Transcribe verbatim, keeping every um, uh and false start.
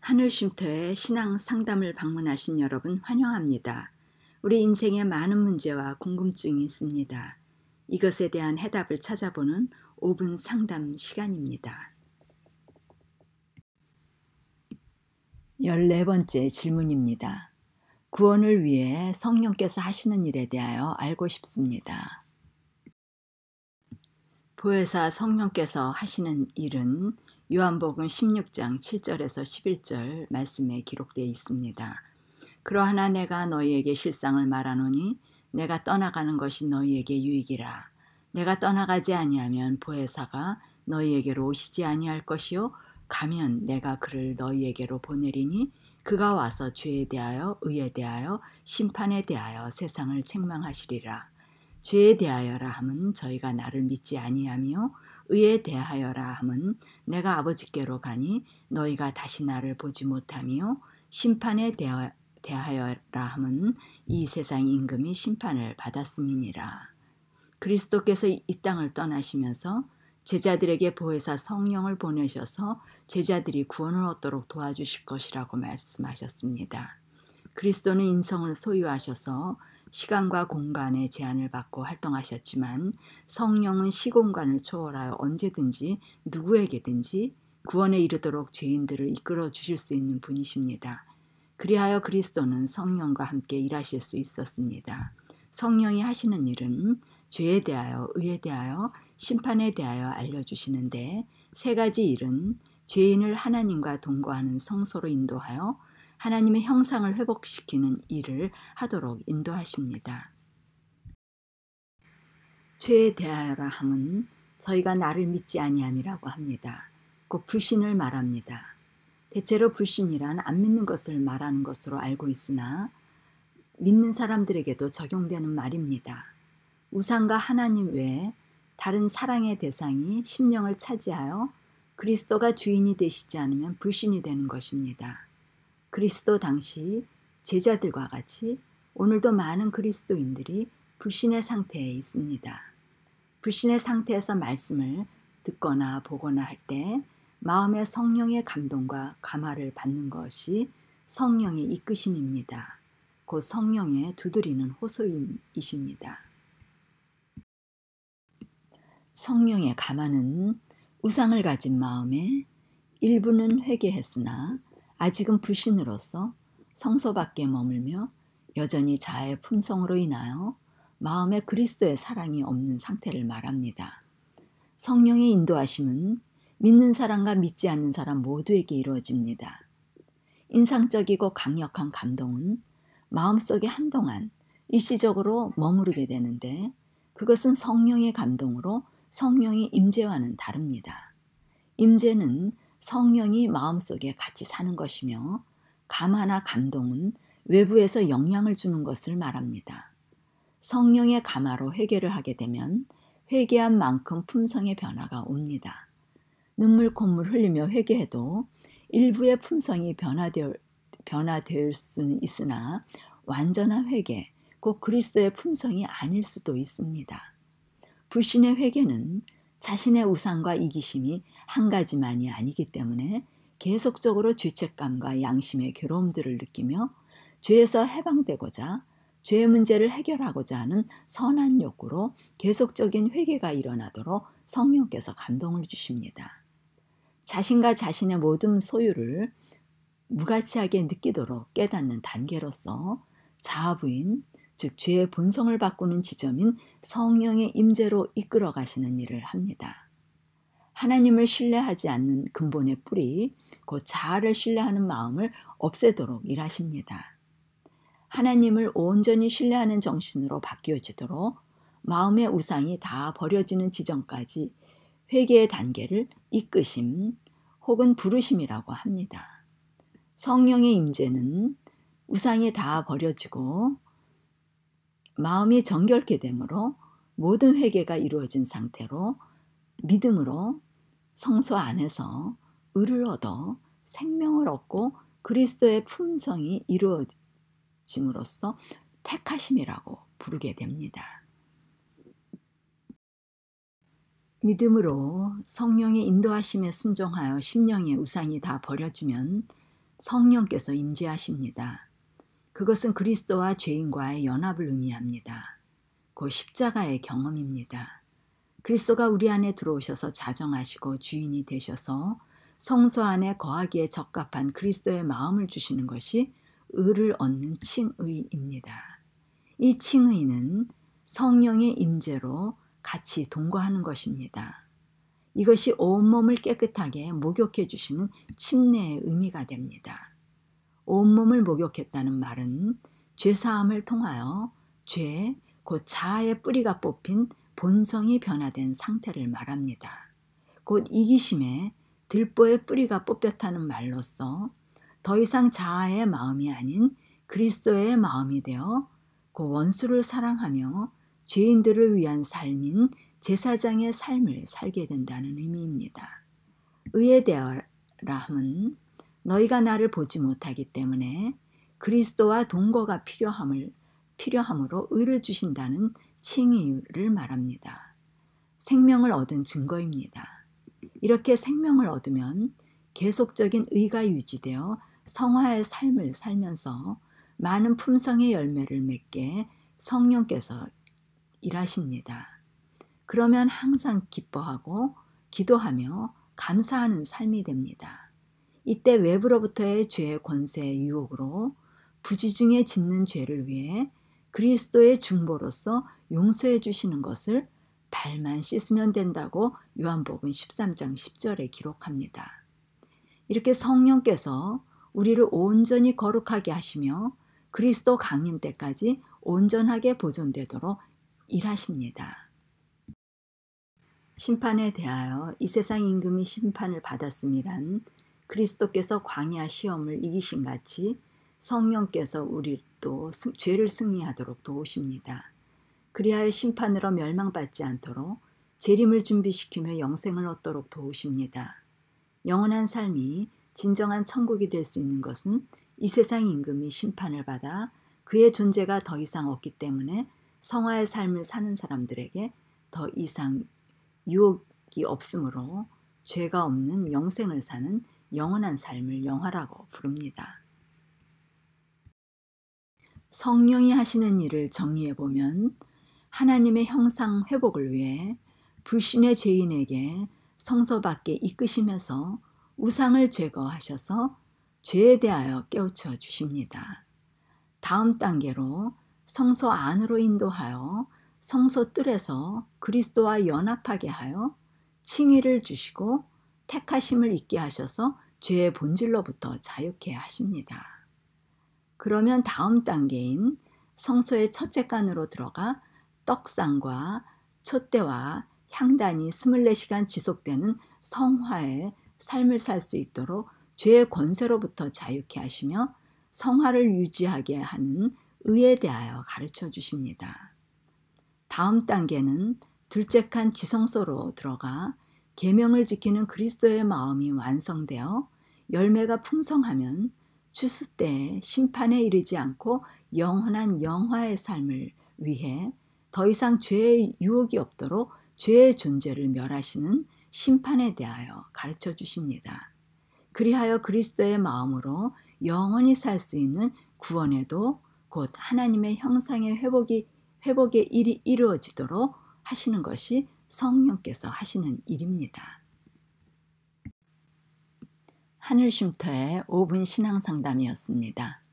하늘 쉼터에 신앙 상담을 방문하신 여러분 환영합니다. 우리 인생에 많은 문제와 궁금증이 있습니다. 이것에 대한 해답을 찾아보는 오 분 상담 시간입니다. 열네 번째 질문입니다. 구원을 위해 성령께서 하시는 일에 대하여 알고 싶습니다. 보혜사 성령께서 하시는 일은 요한복음 십육 장 칠 절에서 십일 절 말씀에 기록되어 있습니다. 그러하나 내가 너희에게 실상을 말하노니 내가 떠나가는 것이 너희에게 유익이라. 내가 떠나가지 아니하면 보혜사가 너희에게로 오시지 아니할 것이요 가면 내가 그를 너희에게로 보내리니 그가 와서 죄에 대하여 의에 대하여 심판에 대하여 세상을 책망하시리라. 죄에 대하여라 함은 저희가 나를 믿지 아니하며 의에 대하여라 함은 내가 아버지께로 가니 너희가 다시 나를 보지 못하며 심판에 대하, 대하여라 함은 이 세상 임금이 심판을 받았음이니라. 그리스도께서 이 땅을 떠나시면서 제자들에게 보혜사 성령을 보내셔서 제자들이 구원을 얻도록 도와주실 것이라고 말씀하셨습니다. 그리스도는 인성을 소유하셔서 시간과 공간의 제한을 받고 활동하셨지만 성령은 시공간을 초월하여 언제든지 누구에게든지 구원에 이르도록 죄인들을 이끌어 주실 수 있는 분이십니다. 그리하여 그리스도는 성령과 함께 일하실 수 있었습니다. 성령이 하시는 일은 죄에 대하여 의에 대하여 심판에 대하여 알려주시는데 세 가지 일은 죄인을 하나님과 동거하는 성소로 인도하여 하나님의 형상을 회복시키는 일을 하도록 인도하십니다. 죄에 대하여라 함은 저희가 나를 믿지 아니함이라고 합니다. 곧 불신을 말합니다. 대체로 불신이란 안 믿는 것을 말하는 것으로 알고 있으나 믿는 사람들에게도 적용되는 말입니다. 우상과 하나님 외에 다른 사랑의 대상이 심령을 차지하여 그리스도가 주인이 되시지 않으면 불신이 되는 것입니다. 그리스도 당시 제자들과 같이 오늘도 많은 그리스도인들이 불신의 상태에 있습니다. 불신의 상태에서 말씀을 듣거나 보거나 할 때 마음의 성령의 감동과 감화를 받는 것이 성령의 이끄심입니다. 곧 성령의 두드리는 호소이십니다. 성령의 감화는 우상을 가진 마음에 일부는 회개했으나 아직은 불신으로서 성소 밖에 머물며 여전히 자아의 품성으로 인하여 마음에 그리스도의 사랑이 없는 상태를 말합니다. 성령의 인도하심은 믿는 사람과 믿지 않는 사람 모두에게 이루어집니다. 인상적이고 강력한 감동은 마음속에 한동안 일시적으로 머무르게 되는데 그것은 성령의 감동으로 성령의 임재와는 다릅니다. 임재는 성령이 마음속에 같이 사는 것이며 감화나 감동은 외부에서 영향을 주는 것을 말합니다. 성령의 감화로 회개를 하게 되면 회개한 만큼 품성의 변화가 옵니다. 눈물 콧물 흘리며 회개해도 일부의 품성이 변화되어, 변화될 수는 있으나 완전한 회개, 곧 그리스도의 품성이 아닐 수도 있습니다. 불신의 회개는 자신의 우상과 이기심이 한 가지만이 아니기 때문에 계속적으로 죄책감과 양심의 괴로움들을 느끼며 죄에서 해방되고자 죄의 문제를 해결하고자 하는 선한 욕구로 계속적인 회개가 일어나도록 성령께서 감동을 주십니다. 자신과 자신의 모든 소유를 무가치하게 느끼도록 깨닫는 단계로서 자아부인, 즉 죄의 본성을 바꾸는 지점인 성령의 임재로 이끌어 가시는 일을 합니다. 하나님을 신뢰하지 않는 근본의 뿌리, 곧 자아를 신뢰하는 마음을 없애도록 일하십니다. 하나님을 온전히 신뢰하는 정신으로 바뀌어지도록 마음의 우상이 다 버려지는 지점까지 회개의 단계를 이끄심 혹은 부르심이라고 합니다. 성령의 임재는 우상이 다 버려지고 마음이 정결케 되므로 모든 회개가 이루어진 상태로 믿음으로 성소 안에서 의를 얻어 생명을 얻고 그리스도의 품성이 이루어짐으로써 택하심이라고 부르게 됩니다. 믿음으로 성령의 인도하심에 순종하여 심령의 우상이 다 버려지면 성령께서 임재하십니다. 그것은 그리스도와 죄인과의 연합을 의미합니다. 그 십자가의 경험입니다. 그리스도가 우리 안에 들어오셔서 자정하시고 주인이 되셔서 성소 안에 거하기에 적합한 그리스도의 마음을 주시는 것이 의를 얻는 칭의입니다. 이 칭의는 성령의 임재로 같이 동거하는 것입니다. 이것이 온몸을 깨끗하게 목욕해 주시는 침례의 의미가 됩니다. 온몸을 목욕했다는 말은 죄사함을 통하여 죄, 곧 자아의 뿌리가 뽑힌 본성이 변화된 상태를 말합니다. 곧 이기심에 들보의 뿌리가 뽑혔다는 말로써 더 이상 자아의 마음이 아닌 그리스도의 마음이 되어 그 원수를 사랑하며 죄인들을 위한 삶인 제사장의 삶을 살게 된다는 의미입니다. 의에 대하라 함은 너희가 나를 보지 못하기 때문에 그리스도와 동거가 필요함을, 필요함으로 의를 주신다는 칭의를 말합니다. 생명을 얻은 증거입니다. 이렇게 생명을 얻으면 계속적인 의가 유지되어 성화의 삶을 살면서 많은 품성의 열매를 맺게 성령께서 일하십니다. 그러면 항상 기뻐하고 기도하며 감사하는 삶이 됩니다. 이때 외부로부터의 죄의 권세의 유혹으로 부지 중에 짓는 죄를 위해 그리스도의 중보로서 용서해 주시는 것을 발만 씻으면 된다고 요한복음 십삼 장 십 절에 기록합니다. 이렇게 성령께서 우리를 온전히 거룩하게 하시며 그리스도 강림 때까지 온전하게 보존되도록 일하십니다. 심판에 대하여 이 세상 임금이 심판을 받았음이란 그리스도께서 광야 시험을 이기신 같이 성령께서 우리도 죄를 승리하도록 도우십니다. 그리하여 심판으로 멸망받지 않도록 재림을 준비시키며 영생을 얻도록 도우십니다. 영원한 삶이 진정한 천국이 될 수 있는 것은 이 세상 임금이 심판을 받아 그의 존재가 더 이상 없기 때문에 성화의 삶을 사는 사람들에게 더 이상 유혹이 없으므로 죄가 없는 영생을 사는 영원한 삶을 영화라고 부릅니다. 성령이 하시는 일을 정리해 보면 하나님의 형상 회복을 위해 불신의 죄인에게 성소 밖에 이끄시면서 우상을 제거하셔서 죄에 대하여 깨우쳐 주십니다. 다음 단계로 성소 안으로 인도하여 성소 뜰에서 그리스도와 연합하게 하여 칭의를 주시고 택하심을 잊게 하셔서 죄의 본질로부터 자유케 하십니다. 그러면 다음 단계인 성소의 첫째 간으로 들어가 떡상과 촛대와 향단이 스물네 시간 지속되는 성화의 삶을 살 수 있도록 죄의 권세로부터 자유케 하시며 성화를 유지하게 하는 의에 대하여 가르쳐 주십니다. 다음 단계는 둘째 칸 지성소로 들어가 계명을 지키는 그리스도의 마음이 완성되어 열매가 풍성하면 추수 때 심판에 이르지 않고 영원한 영화의 삶을 위해 더 이상 죄의 유혹이 없도록 죄의 존재를 멸하시는 심판에 대하여 가르쳐 주십니다. 그리하여 그리스도의 마음으로 영원히 살 수 있는 구원에도 곧 하나님의 형상의 회복이, 회복의 일이 이루어지도록 하시는 것이 성령께서 하시는 일입니다. 하늘쉼터의 오 분 신앙상담이었습니다.